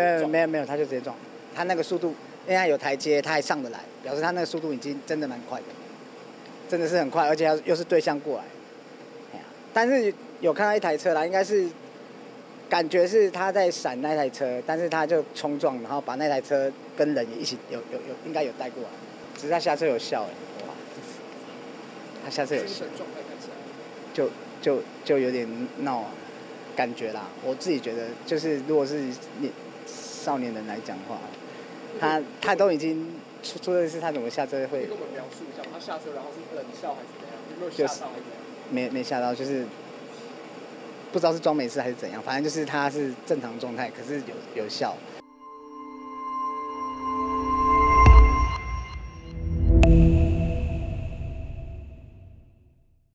没有，他就直接撞。他那个速度，因为他有台阶，他还上得来，表示他那个速度已经真的蛮快的，真的是很快，而且又是对向过来。但是有看到一台车啦，应该是感觉是他在闪那台车，但是他就冲撞，然后把那台车跟人也一起应该有带过来，只是他下车有笑哇，他下车有笑，就有点闹啊，感觉啦，我自己觉得就是如果是少年人来讲的话，他都已经出的是他怎么下车会？ 可以跟我们描述一下，他下车然后是冷笑还是怎样？有没有吓到还是怎样？ 没吓到，就是不知道是装没事还是怎样，反正就是他是正常状态，可是有笑。